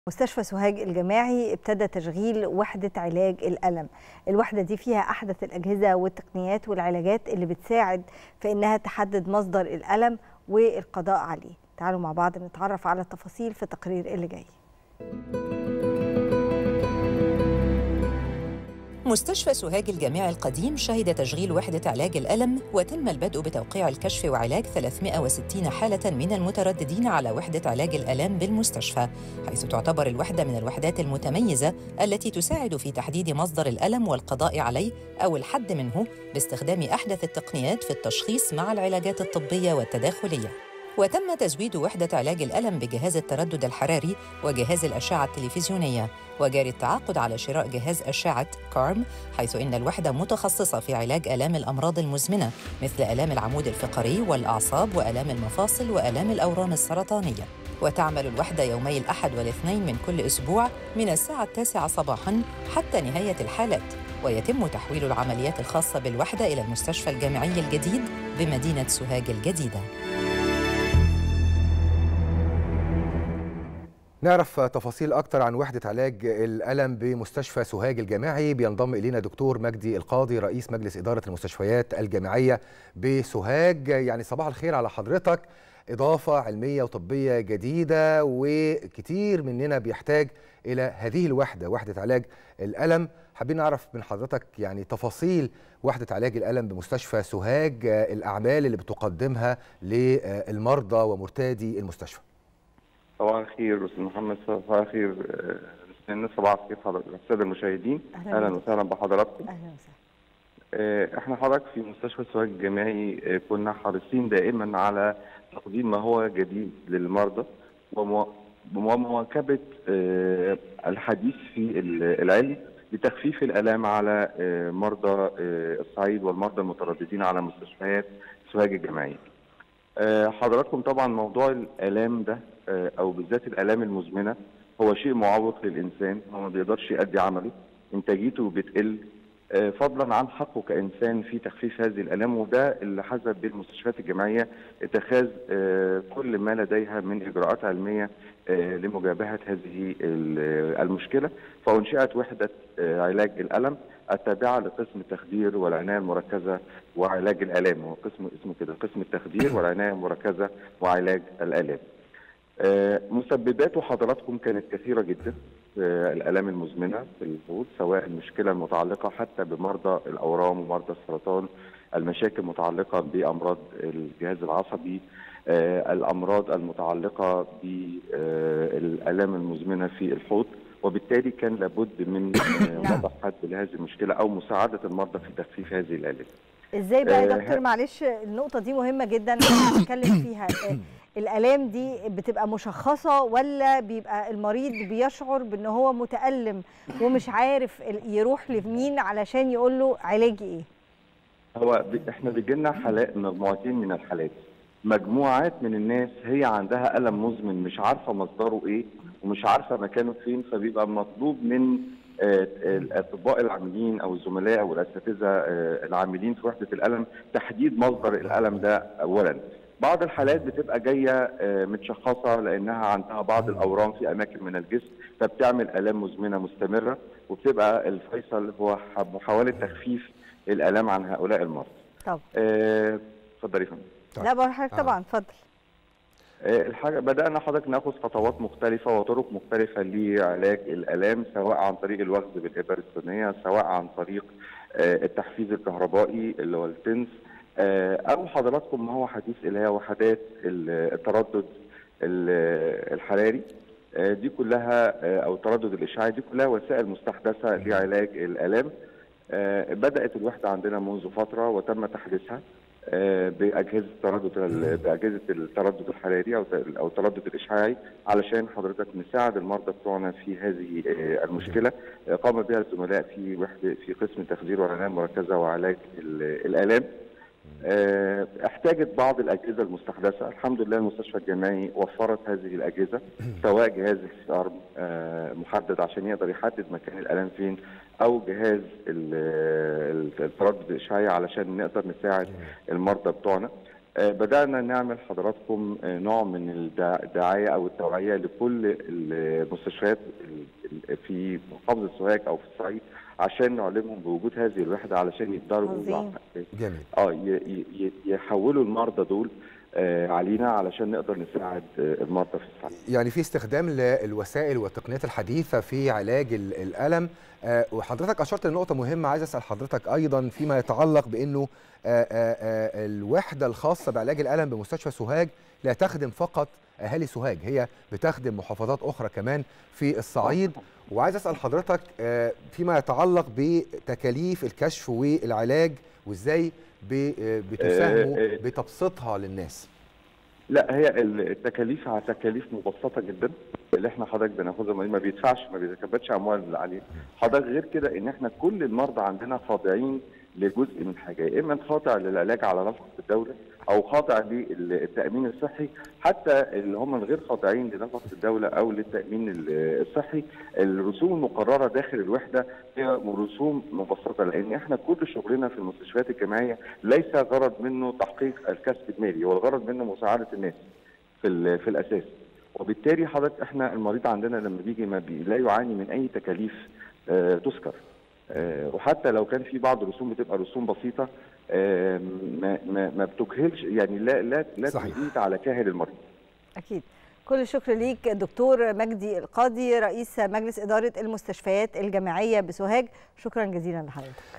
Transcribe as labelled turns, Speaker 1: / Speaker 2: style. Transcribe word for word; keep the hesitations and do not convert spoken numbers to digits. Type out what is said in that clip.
Speaker 1: مستشفى سوهاج الجامعي ابتدى تشغيل وحدة علاج الألم. الوحدة دي فيها أحدث الأجهزة والتقنيات والعلاجات اللي بتساعد في إنها تحدد مصدر الألم والقضاء عليه. تعالوا مع بعض نتعرف على التفاصيل في التقرير اللي جاي.
Speaker 2: مستشفى سوهاج الجامعي القديم شهد تشغيل وحدة علاج الألم، وتم البدء بتوقيع الكشف وعلاج ثلاثمائة وستين حالة من المترددين على وحدة علاج الآلام بالمستشفى، حيث تعتبر الوحدة من الوحدات المتميزة التي تساعد في تحديد مصدر الألم والقضاء عليه أو الحد منه باستخدام أحدث التقنيات في التشخيص مع العلاجات الطبية والتداخلية. وتم تزويد وحدة علاج الألم بجهاز التردد الحراري وجهاز الأشعة التلفزيونية، وجاري التعاقد على شراء جهاز أشعة كارم، حيث إن الوحدة متخصصة في علاج آلام الأمراض المزمنة مثل آلام العمود الفقري والأعصاب وآلام المفاصل وآلام الأورام السرطانية. وتعمل الوحدة يومي الأحد والاثنين من كل أسبوع من الساعة التاسعة صباحاً حتى نهاية الحالات، ويتم تحويل العمليات الخاصة بالوحدة إلى المستشفى الجامعي الجديد بمدينة سوهاج الجديدة.
Speaker 3: نعرف تفاصيل أكتر عن وحدة علاج الألم بمستشفى سوهاج الجامعي. بينضم إلينا دكتور مجدي القاضي رئيس مجلس إدارة المستشفيات الجامعية بسوهاج. يعني صباح الخير على حضرتك. إضافة علمية وطبية جديدة وكتير مننا بيحتاج إلى هذه الوحدة، وحدة علاج الألم. حابين نعرف من حضرتك يعني تفاصيل وحدة علاج الألم بمستشفى سوهاج، الأعمال اللي بتقدمها للمرضى ومرتادي المستشفى.
Speaker 4: صباح الخير استاذ محمد. صباح الخير استاذ صباح الخير حضرتك الساده المشاهدين.
Speaker 1: اهلا,
Speaker 4: أهلاً وسهلا بحضراتكم.
Speaker 1: اهلا وسهلا.
Speaker 4: احنا حضرتك في مستشفى سوهاج الجامعي كنا حريصين دائما على تقديم ما هو جديد للمرضى ومواكبه الحديث في العلم لتخفيف الالام على مرضى الصعيد والمرضى المترددين على مستشفيات سوهاج الجامعي. حضراتكم طبعا موضوع الالام ده او بالذات الالام المزمنه هو شيء معوق للانسان، هو ما بيقدرش يؤدي عمله، انتاجيته بتقل فضلا عن حقه كانسان في تخفيف هذه الالام، وده اللي حذر بالمستشفيات الجامعيه اتخاذ كل ما لديها من اجراءات علميه لمجابهه هذه المشكله، فانشئت وحده علاج الالم التابعه لقسم التخدير والعنايه المركزه وعلاج الالام، هو قسم اسمه كده قسم التخدير والعنايه المركزه وعلاج الالام. مسبباته حضراتكم كانت كثيره جدا، الالام المزمنه في الحوض، سواء المشكله المتعلقه حتى بمرضى الاورام ومرضى السرطان، المشاكل المتعلقه بامراض الجهاز العصبي، الامراض المتعلقه بالالام المزمنه في الحوض، وبالتالي كان لابد من وضع حد لهذه المشكله او مساعده المرضى في تخفيف هذه الالام.
Speaker 1: ازاي بقى يا دكتور؟ معلش النقطه دي مهمه جدا نتكلم فيها. الالام دي بتبقى مشخصه ولا بيبقى المريض بيشعر بان هو متالم ومش عارف يروح لمين علشان يقول له علاجي ايه؟
Speaker 4: هو احنا بيجي لنا حالات، مجموعتين من الحالات، مجموعات من الناس هي عندها الم مزمن مش عارفه مصدره ايه ومش عارفه مكانه فين، فبيبقى مطلوب من الاطباء العاملين او الزملاء او الاساتذه العاملين في وحده الالم تحديد مصدر الالم ده اولا. بعض الحالات بتبقى جايه متشخصه لانها عندها بعض الاورام في اماكن من الجسم فبتعمل الام مزمنه مستمره، وبتبقى الفيصل هو محاوله تخفيف الالام عن هؤلاء المرضى.
Speaker 1: طب
Speaker 4: اتفضلي يا فندم.
Speaker 1: لا بقول حضرتك طبعا اتفضل.
Speaker 4: الحاجه بدانا حضرتك ناخذ خطوات مختلفه وطرق مختلفه لعلاج الالام، سواء عن طريق الوخز بالابر الصينيه، سواء عن طريق التحفيز الكهربائي اللي هو التنس، او حضراتكم ما هو حديث اللي هي وحدات التردد الحراري. دي كلها او التردد الاشعاعي، دي كلها وسائل مستحدثه لعلاج الالام. بدات الوحده عندنا منذ فتره وتم تحديثها باجهزه التردد باجهزه التردد الحراري او او التردد الاشعاعي علشان حضرتك نساعد المرضى بتوعنا في هذه المشكله. قام بها الزملاء في وحده في قسم التخدير والعنايه المركزه وعلاج الالام. احتاجت بعض الاجهزه المستحدثه، الحمد لله المستشفى الجامعي وفرت هذه الاجهزه، سواء جهاز السي ار محدد عشان يقدر يحدد مكان الالام فين، او جهاز التردد الاشعاعي علشان نقدر نساعد المرضى بتوعنا. بدأنا نعمل حضراتكم نوع من الدعاية أو التوعية لكل المستشفيات في محافظة سوهاج أو في الصعيد عشان نعلمهم بوجود هذه الوحدة علشان يقدروا
Speaker 3: جميل
Speaker 4: اه يحولوا المرضى دول علينا علشان نقدر نساعد المرضى في الصعيد.
Speaker 3: يعني في استخدام للوسائل والتقنيات الحديثة في علاج الألم، وحضرتك أشرت لنقطة مهمة عايز أسأل حضرتك أيضا فيما يتعلق بأنه الوحدة الخاصة بعلاج الألم بمستشفى سوهاج لا تخدم فقط أهالي سوهاج، هي بتخدم محافظات أخرى كمان في الصعيد. وعايز أسأل حضرتك فيما يتعلق بتكاليف الكشف والعلاج وإزاي بتساهموا بتبسيطها للناس.
Speaker 4: لا، هي التكاليف على تكاليف مبسطه جدا اللي احنا حضرتك بناخدها، ما بيدفعش ما بيتكبدش اموال عليه حضرتك. غير كده ان احنا كل المرضى عندنا خاضعين لجزء من حاجه، يا اما خاضع للعلاج على نفقه الدوله او خاضع للتامين الصحي. حتى اللي هم غير خاضعين لنفقه الدوله او للتامين الصحي، الرسوم المقرره داخل الوحده هي رسوم مبسطه، لان احنا كل شغلنا في المستشفيات الجامعيه ليس غرض منه تحقيق الكسب المالي، والغرض منه مساعده الناس في في الاساس. وبالتالي حضرتك احنا المريض عندنا لما بيجي ما بي لا يعاني من اي تكاليف آه تذكر، آه وحتى لو كان في بعض الرسوم بتبقى رسوم بسيطه آه ما ما, ما بتكهلش، يعني لا لا لا تزيد على كاهل المريض.
Speaker 1: اكيد. كل الشكر ليك دكتور مجدي القاضي رئيس مجلس اداره المستشفيات الجامعيه بسوهاج، شكرا جزيلا لحضرتك.